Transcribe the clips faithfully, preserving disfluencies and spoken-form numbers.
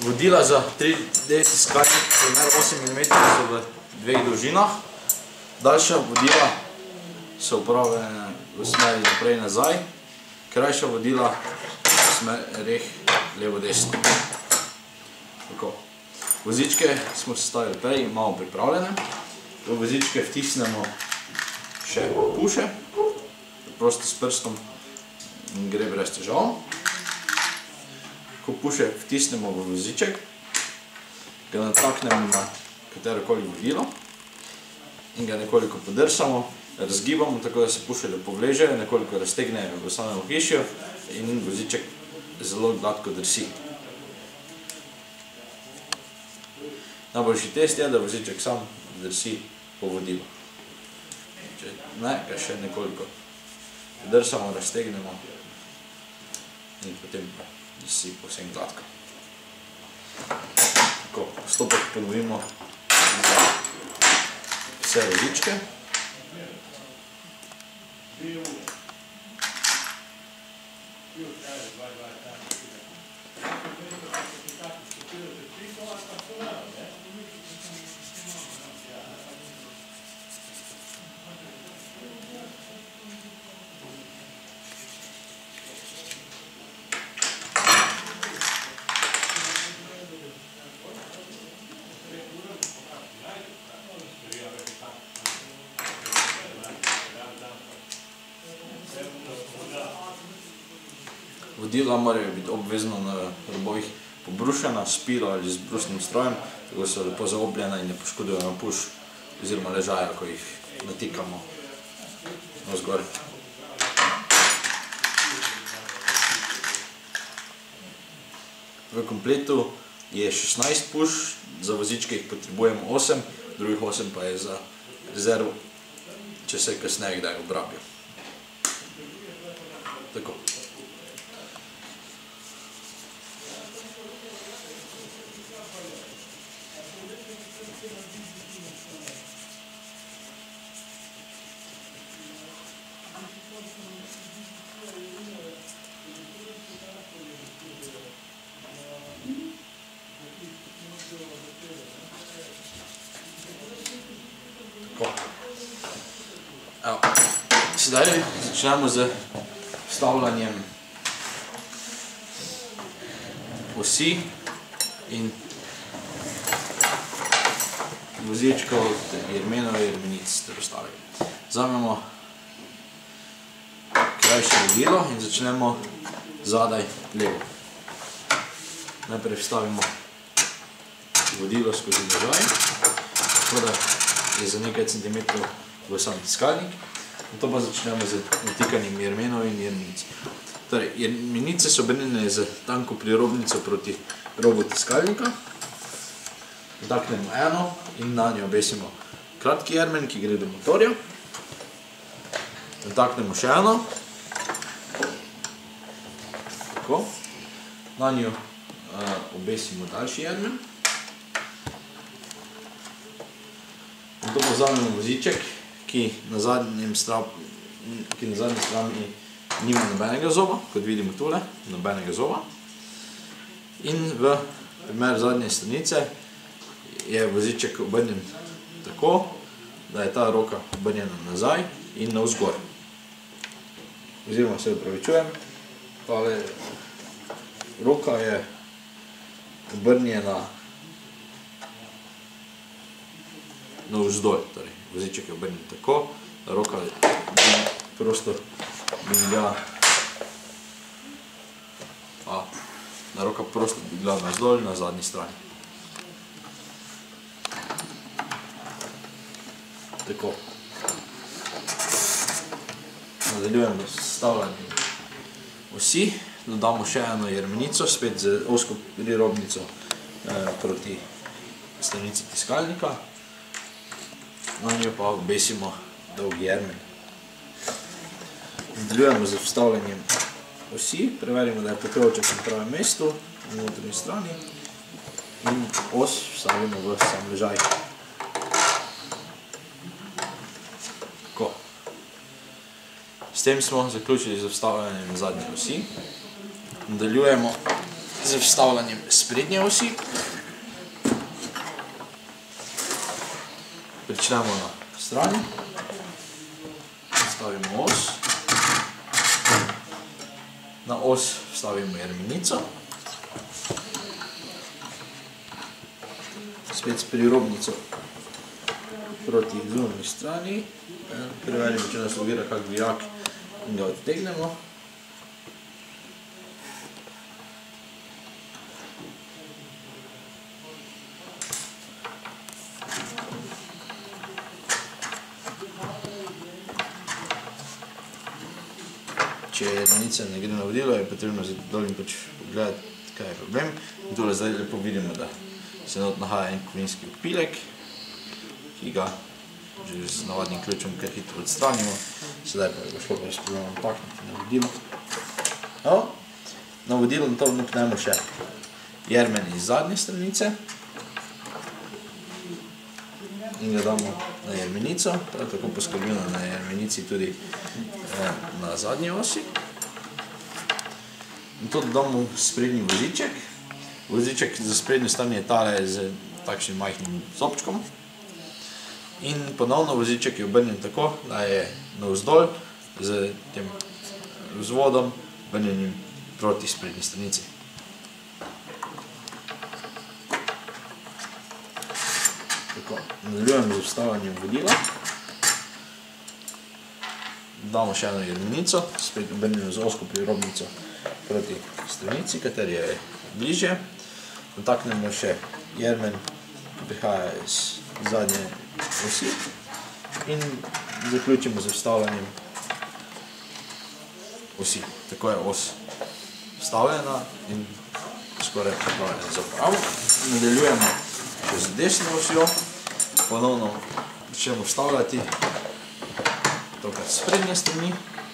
Vodila za tri D tiskalnik primer osem milimetrov so v dveh dolžinah. Daljša vodila so uporabljene v smeri naprej in nazaj. Krajša vodila v smerih levo-desno. Vozičke smo sestavili prej in imamo pripravljene. V vozičke vtisnemo še puše. Prosto s prstom gre brez težav. Ko puše vtisnemo v voziček, ga nataknemo na katerokoli vodilo in ga nekoliko podrsamo, razgibamo, tako da se puše lepo vležejo, nekoliko raztegnejo v samem ohišju in voziček zelo gladko drsi. Najboljši test je, da voziček sam drsi po vodilu. Če ne, ga še nekoliko drsamo, raztegnemo in potem pa drsi povsem gladko. Postopek ponovimo za vse vozičke. Vodila morajo biti obvezno na robovih pobrušena s pilo ali z brusnim strojem, tako so lepo zaobljena in ne poškodujejo puš oziroma ležaja, ko jih natikamo navzgor. V kompletu je šestnajst puš, za vozičke jih potrebujemo osem, drugih osem pa je za rezervo, če se kasneje kdaj obrabijo. Tako. Sedaj začnemo z vstavljanjem osi in vozičkov, jermenov in jermenic ter ostalih. Vzamemo krajše vodilo in začnemo zadaj levo. Najprej vstavimo vodilo skozi ležaj, tako da je za nekaj centimetrov v sam tiskalnik. In to pa začnemo z natikanjem jermenov in jermenic. Torej, jermenice so obrnjene z tanko prirobnico proti robu tiskalnika. Nataknemo eno in na njo obesimo kratki jermen, ki gre do motorja. Nataknemo še eno. Tako. Na njo obesimo daljši jermen. In to pa vzamemo voziček, ki na zadnji strani nima nobenega zoba, kot vidimo tule, nobenega zoba. In v primer zadnje stranice je voziček obrnjen tako, da je ta roka obrnjena nazaj in navzgor. Oziroma se opravičujem, tale roka je obrnjena navzdolj, torej voziček je obrnjen tako, da roka prosto binga, da roka prosto binga navzdolj na zadnji strani. Tako. Nadaljujemo s vstavljanjem osi, dodamo še eno jermenico, spet z ozko prirobnico proti stranici tiskalnika. Na njo pa obesimo dolgi jermen. Nadaljujemo z vstavljanjem osi, preverimo, da je pokrovček na pravem mestu, na notranji strani in os vstavimo v sam ležaj. Tako. S tem smo zaključili z vstavljanjem zadnje osi. Nadaljujemo z vstavljanjem sprednje osi. Pričnemo na strani, vstavimo os, na os vstavimo jermenico, spet s prirobnico proti zunanji strani, preverimo, če nas ovira kak vijak in ga odtegnemo. Če jermenica ne gre na vodilo, je potrebno dol in pač pogledati, kaj je problem. In tole zdaj lepo vidimo, da se not nahaja en kovinski opilek, ki ga že z navadnim ključem kaj hitro odstranimo. Sedaj pa ga šlo brez problema pakniti na vodilo. Na vodilo na to vnapnemo še jermen iz zadnje stranice in ga damo na jermenico, prav tako poskrbimo na jermenici tudi na zadnji osi. In to dodamo sprednji voziček. Voziček za sprednje strani je tale z takšnim majhnim zobčkom. In ponovno voziček je obrnjen tako, da je navzdol z tem vzvodom obrnjenim proti sprednji stranici. Tako, nadaljujemo z vstavljanjem vodila. Damo še eno jermenico, spet obrnjeno z ozko prirobnico proti stranici, kateri je bližje. Dotaknemo še jermen, ki prihaja iz zadnje osi in zaključimo z vstavljanjem osi. Tako je os vstavljena in skoraj pripravljena za uporabo. Nadaljujemo še z desno osjo, ponovno začnemo vstavljati tokrat s sprednje strani.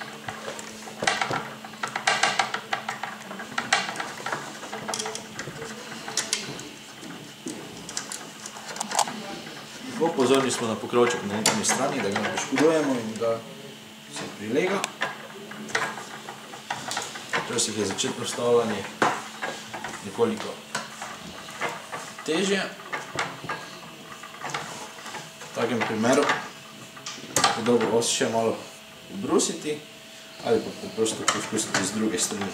Pozorni smo na pokrovček na notranji strani, da ga ne poškodujemo in da se prilega. Včasih je začetno vstavljanje nekoliko težje. V takem primeru je dobro os še malo obrusiti ali pa preprosto poskusiti z druge strani.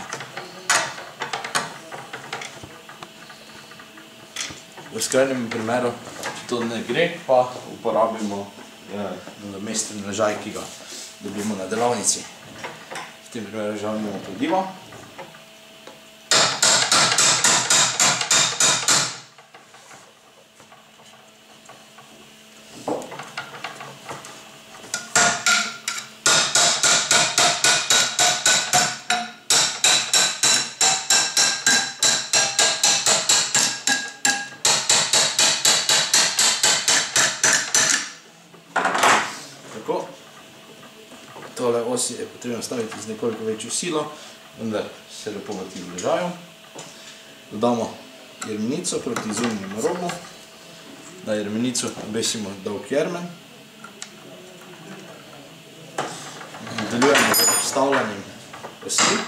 V skrajnem primeru, če to ne gre, pa uporabimo nadomestni ležaj, ki ga dobimo na delavnici. V tem primeru žalimo kladivo. Tole osi je potrebno staviti z nekoliko večjo silo, vendar se lepo vrti v ležaju. Dodamo jermenico proti zunanjemu robu. Na jermenico obesimo dolg jermen. Nadaljujemo z vstavljanjem osi.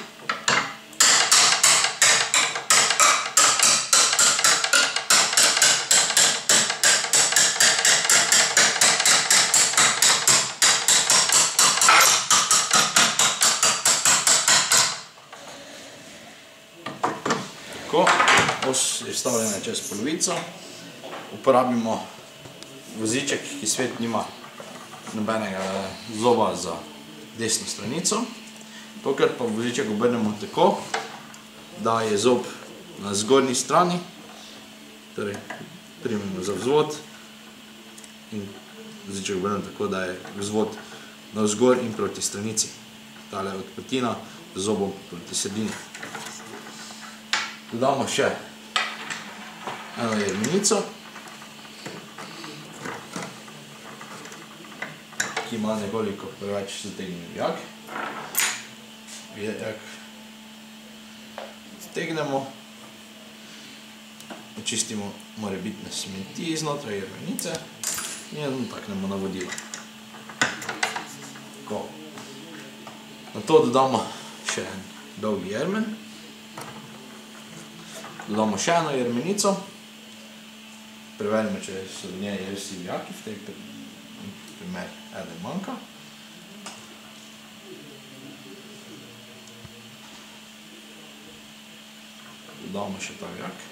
Tako, os je vstavljena čez polovico. Uporabimo voziček, ki svet nima nobenega zoba za desno stranico. Tokrat pa voziček obrnemo tako, da je zob na zgornji strani, torej primemo za vzvod in voziček obrnemo tako, da je vzvod navzgor in proti stranici. Tale odprtina z zobom proti sredini. Dodamo še eno jermenico, ki ima nekoliko preveč zategnjen vijak. Vijak stegnemo, očistimo morebitne smeti znotraj jermenice in jo nataknemo na vodilo. Na to dodamo še en dolgi jermen. Dodamo še eno jermenico. Preverimo, če so v njej vsi vijaki, v tej primer eden manjka. Dodamo še ta vijak.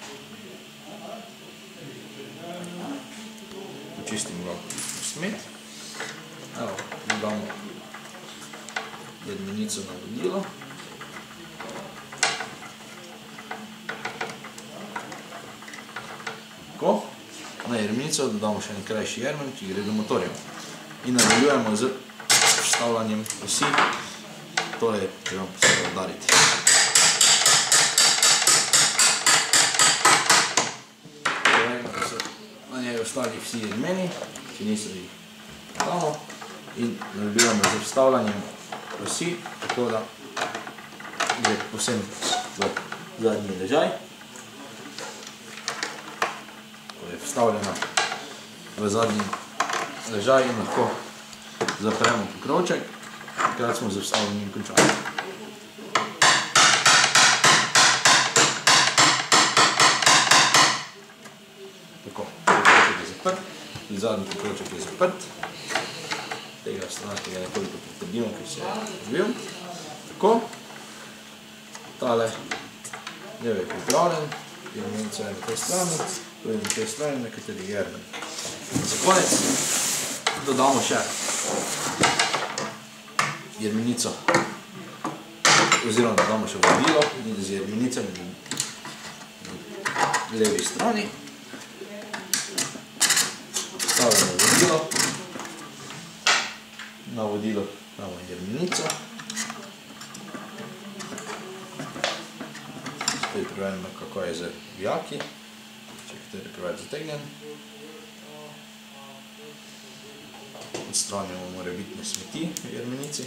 Počistimo ga v smet. Evo, dodamo jermenico na vodilo. Tako. Na jermenico dodamo še en krajši jermen, ki gre do motorja. In nadaljujemo z vstavljanjem osi. To je treba posebej udariti. Povejmo, da so na njej ostali vsi jermeni, ki niso jih damo. In nadaljujemo z vstavljanjem osi, tako da gre povsem v zadnji ležaj. Vstavljena v zadnji ležaj in lahko zapremo pokrovček, takrat smo z vstavljanjem končali. Tako, pokrovček je zaprt, zadnji pokrovček je zaprt, tega stranskega nekoliko pritrdimo, ker se je razvil. Tako, tale lev je pripravljen, jermenica je na tej strani, to je na tej strani, na kateri jermen. Za konec dodamo še jermenico, oziroma dodamo še vodilo z jermenicami na levi strani. Stavljamo vodilo, na vodilo damo jermenico. Spet preverimo, kako je z vijaki. Kateri je preveč zategnjen. Odstranimo morebitne smeti v jermenici.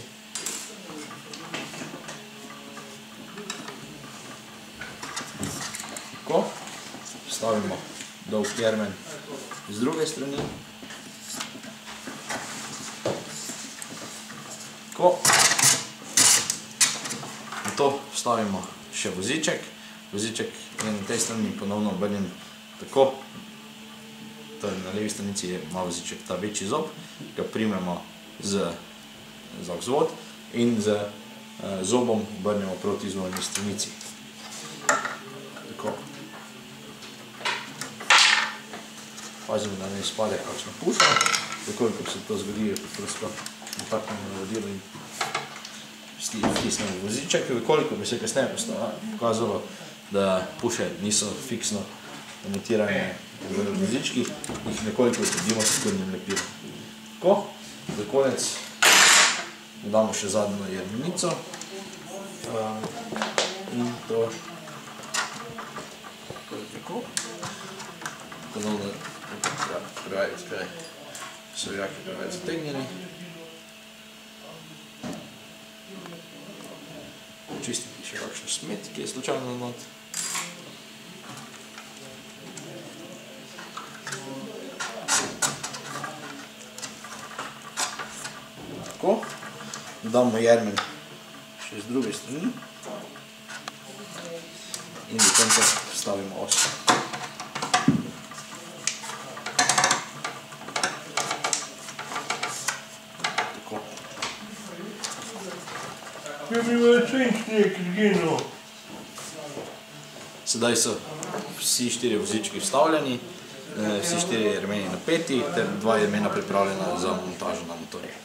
Tako. Stavimo dolg jermen z druge strani. Tako. Nato stavimo še voziček. Voziček je na tej strani ponovno obrnjen tako, na levi stranici ima voziček ta večji zob, ga primemo za vzvod in z zobom obrnemo proti izvorni stranici. Tako. Pazimo, da ne izpade kakšna puša, tako, ko se to zgodi, je prosto nataknemo na vodilo in vtisnemo voziček. Koliko bi se kasneje pokazalo, da puše niso fiksno montirane v vozičkih, jih nekoliko utrdimo s skornjim lepilom. Tako, za konec dodamo še zadnjo jermenico in to tako. Ponovno preveč, kaj so vijaki preveč zategnjeni. Počistiti še kakšno smet, ki je slučajno not. Tako, dodamo jermen še z druge strani in do konca vstavimo os. Tako. Sedaj so vsi štiri vozički vstavljeni, vsi štiri jermeni napeti ter dva jermena pripravljena za montažo na motorju.